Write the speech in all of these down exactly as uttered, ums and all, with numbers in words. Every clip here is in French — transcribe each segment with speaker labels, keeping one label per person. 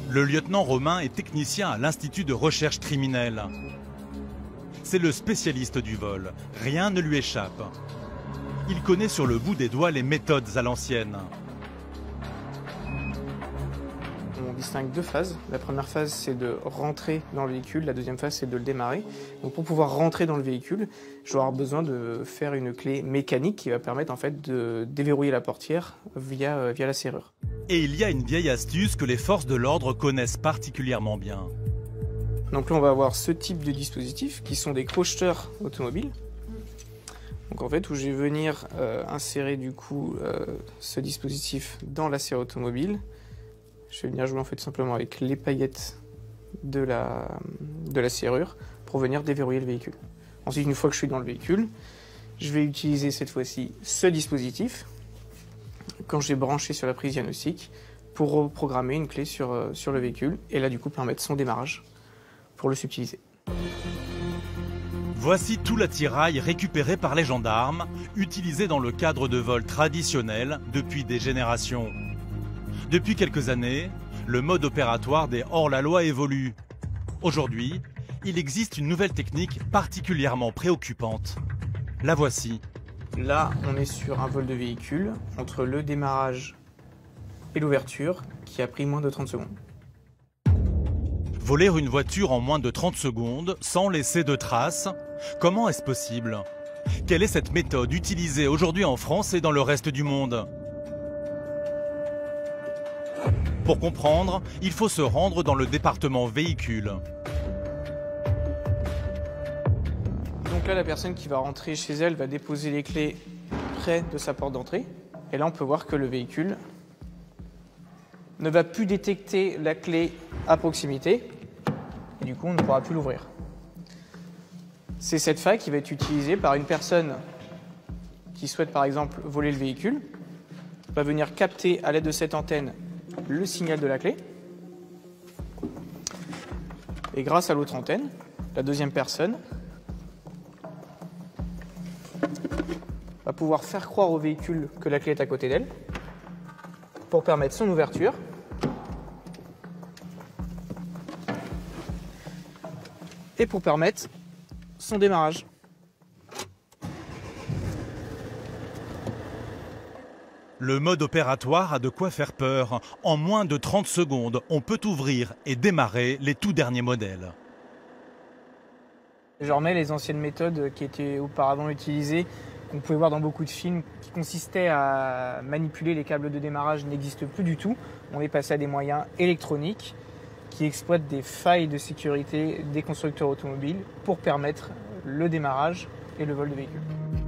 Speaker 1: Le lieutenant Romain est technicien à l'Institut de recherche criminelle. C'est le spécialiste du vol. Rien ne lui échappe. Il connaît sur le bout des doigts les méthodes à l'ancienne.
Speaker 2: On distingue deux phases. La première phase, c'est de rentrer dans le véhicule. La deuxième phase, c'est de le démarrer. Donc, pour pouvoir rentrer dans le véhicule, je vais avoir besoin de faire une clé mécanique qui va permettre en fait de déverrouiller la portière via, euh, via la serrure.
Speaker 1: Et il y a une vieille astuce que les forces de l'ordre connaissent particulièrement bien.
Speaker 2: Donc là, on va avoir ce type de dispositifs qui sont des crocheteurs automobiles. Donc en fait, où je vais venir euh, insérer du coup euh, ce dispositif dans la serrure automobile. Je vais venir jouer en fait simplement avec les paillettes de la, de la serrure pour venir déverrouiller le véhicule. Ensuite, une fois que je suis dans le véhicule, je vais utiliser cette fois-ci ce dispositif quand j'ai branché sur la prise diagnostique pour reprogrammer une clé sur, euh, sur le véhicule et là du coup permettre son démarrage pour le subtiliser.
Speaker 1: Voici tout l'attirail récupéré par les gendarmes, utilisé dans le cadre de vols traditionnels depuis des générations. Depuis quelques années, le mode opératoire des hors-la-loi évolue. Aujourd'hui, il existe une nouvelle technique particulièrement préoccupante. La voici.
Speaker 2: Là, on est sur un vol de véhicule entre le démarrage et l'ouverture qui a pris moins de trente secondes.
Speaker 1: Voler une voiture en moins de trente secondes sans laisser de traces, comment est-ce possible? Quelle est cette méthode utilisée aujourd'hui en France et dans le reste du monde? Pour comprendre, il faut se rendre dans le département véhicule.
Speaker 2: Donc là, la personne qui va rentrer chez elle va déposer les clés près de sa porte d'entrée. Et là, on peut voir que le véhicule ne va plus détecter la clé à proximité. Et du coup, on ne pourra plus l'ouvrir. C'est cette faille qui va être utilisée par une personne qui souhaite par exemple voler le véhicule. Va venir capter à l'aide de cette antenne le signal de la clé. Et grâce à l'autre antenne, la deuxième personne va pouvoir faire croire au véhicule que la clé est à côté d'elle pour permettre son ouverture. Et pour permettre son démarrage.
Speaker 1: Le mode opératoire a de quoi faire peur. En moins de trente secondes, on peut ouvrir et démarrer les tout derniers modèles.
Speaker 2: Je remets les anciennes méthodes qui étaient auparavant utilisées, qu'on pouvait voir dans beaucoup de films, qui consistaient à manipuler les câbles de démarrage, n'existent plus du tout. On est passé à des moyens électroniques qui exploitent des failles de sécurité des constructeurs automobiles pour permettre le démarrage et le vol de véhicules.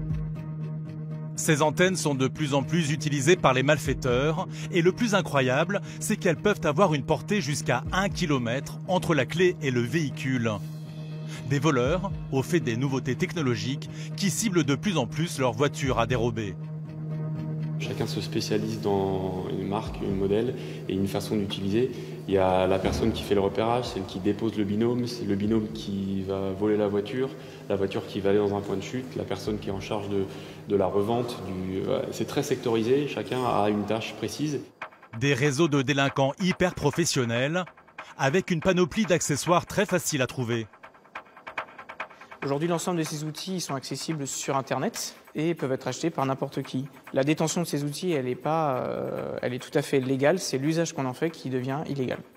Speaker 1: Ces antennes sont de plus en plus utilisées par les malfaiteurs et le plus incroyable, c'est qu'elles peuvent avoir une portée jusqu'à un kilomètre entre la clé et le véhicule. Des voleurs, au fait des nouveautés technologiques, qui ciblent de plus en plus leurs voitures à dérober.
Speaker 3: Chacun se spécialise dans une marque, un modèle et une façon d'utiliser. Il y a la personne qui fait le repérage, celle qui dépose le binôme, c'est le binôme qui va voler la voiture, la voiture qui va aller dans un point de chute, la personne qui est en charge de, de la revente. Du... C'est très sectorisé, chacun a une tâche précise.
Speaker 1: Des réseaux de délinquants hyper professionnels, avec une panoplie d'accessoires très faciles à trouver.
Speaker 2: Aujourd'hui, l'ensemble de ces outils ils sont accessibles sur Internet et peuvent être achetés par n'importe qui. La détention de ces outils, elle est, pas, euh, elle est tout à fait légale, c'est l'usage qu'on en fait qui devient illégal.